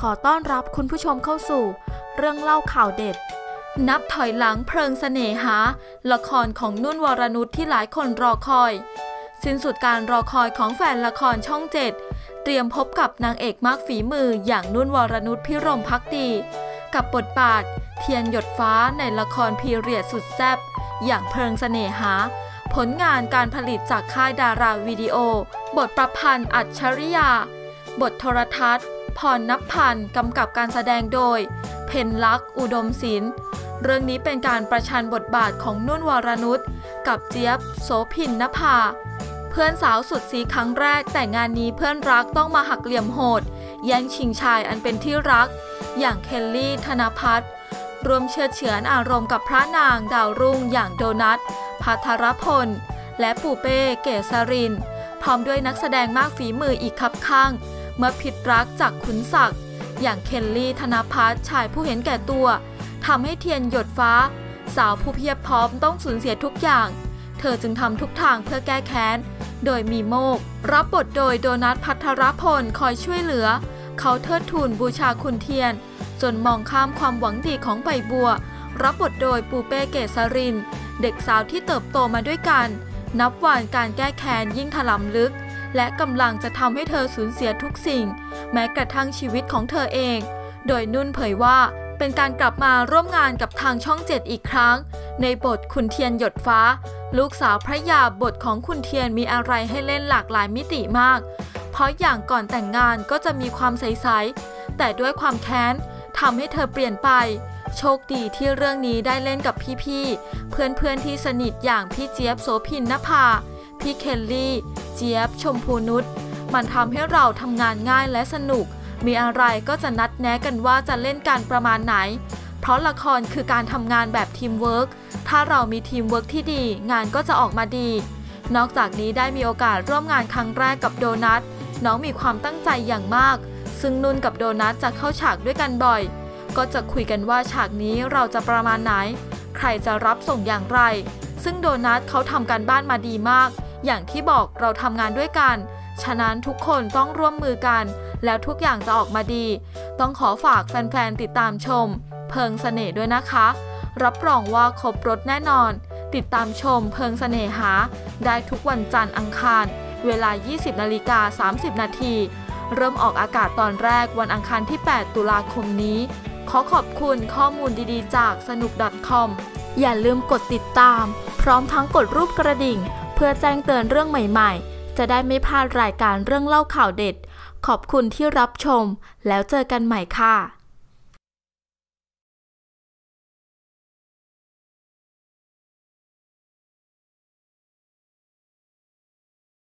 อต้อนรับคุณผู้ชมเข้าสู่เรื่องเล่าข่าวเด็ดนับถอยหลังเพลิงเสน่หาละครของนุ่นวรนุชที่หลายคนรอคอยสิ้นสุดการรอคอยของแฟนละครช่อง7เตรียมพบกับนางเอกมากฝีมืออย่างนุ่นวรนุชพิรมภักดีกับบทบาทเทียนหยดฟ้าในละครพีเรียดสุดแซ่บอย่างเพลิงเสน่หาผลงานการผลิตจากค่ายดาราวิดีโอบทประพันธ์อัจฉริยาบทโทรทัศน์พรณพันธ์กำกับการแสดงโดยเพ็ญลักษณ์อุดมศิลป์เรื่องนี้เป็นการประชันบทบาทของนุ่นวรนุชกับเจี๊ยบโสภินนภาเพื่อนสาวสุดซีครั้งแรกแต่งานนี้เพื่อนรักต้องมาหักเหลี่ยมโหดแย่งชิงชายอันเป็นที่รักอย่างเคลลี่ธนภัทรรวมเชือดเฉือนอารมณ์กับพระนางดาวรุ่งอย่างโดนัทภัทรพลและปูเป้เกษรินพร้อมด้วยนักแสดงมากฝีมืออีกคับข้างเมื่อผิดรักจากขุนศักดิ์อย่างเคลลี่ธนภัทรชายผู้เห็นแก่ตัวทำให้เทียนหยดฟ้าสาวผู้เพียบพร้อมต้องสูญเสียทุกอย่างเธอจึงทำทุกทางเพื่อแก้แค้นโดยมีโมกรับบทโดยโดนัทภัทรพลคอยช่วยเหลือเขาเทิดทูนบูชาคุณเทียนจนมองข้ามความหวังดีของใบบัวรับบทโดยปูเป้เกษรินเด็กสาวที่เติบโตมาด้วยกันนับวันการแก้แค้นยิ่งถลำลึกและกำลังจะทำให้เธอสูญเสียทุกสิ่งแม้กระทั่งชีวิตของเธอเองโดยนุ่นเผยว่าเป็นการกลับมาร่วมงานกับทางช่อง7อีกครั้งในบทคุณเทียนหยดฟ้าลูกสาวพระยาบทของคุณเทียนมีอะไรให้เล่นหลากหลายมิติมากเพราะอย่างก่อนแต่งงานก็จะมีความใสๆแต่ด้วยความแค้นทำให้เธอเปลี่ยนไปโชคดีที่เรื่องนี้ได้เล่นกับพี่ๆเพื่อนๆที่สนิทอย่างพี่เจี๊ยบโสภินนภาพี่เคลลี่เจี๊ยบชมพูนุชมันทำให้เราทำงานง่ายและสนุกมีอะไรก็จะนัดแนะกันว่าจะเล่นกันประมาณไหนเพราะละครคือการทำงานแบบทีมเวิร์กถ้าเรามีทีมเวิร์กที่ดีงานก็จะออกมาดีนอกจากนี้ได้มีโอกาสร่วมงานครั้งแรกกับโดนัทน้องมีความตั้งใจอย่างมากซึ่งนุ่นกับโดนัทจะเข้าฉากด้วยกันบ่อยก็จะคุยกันว่าฉากนี้เราจะประมาณไหนใครจะรับส่งอย่างไรซึ่งโดนัทเขาทำการบ้านมาดีมากอย่างที่บอกเราทำงานด้วยกันฉะนั้นทุกคนต้องร่วมมือกันแล้วทุกอย่างจะออกมาดีต้องขอฝากแฟนๆติดตามชมเพลิงเสน่ห์ด้วยนะคะรับรองว่าครบรสแน่นอนติดตามชมเพลิงเสน่หาได้ทุกวันจันทร์อังคารเวลา 20:30 นาทีเริ่มออกอากาศตอนแรกวันอังคารที่ 8 ตุลาคมนี้ขอขอบคุณข้อมูลดีๆจากสนุก .com อย่าลืมกดติดตามพร้อมทั้งกดรูปกระดิ่งเพื่อแจ้งเตือนเรื่องใหม่ๆจะได้ไม่พลาดรายการเรื่องเล่าข่าวเด็ดขอบคุณที่รับชมแล้วเจอกันใหม่ค่ะ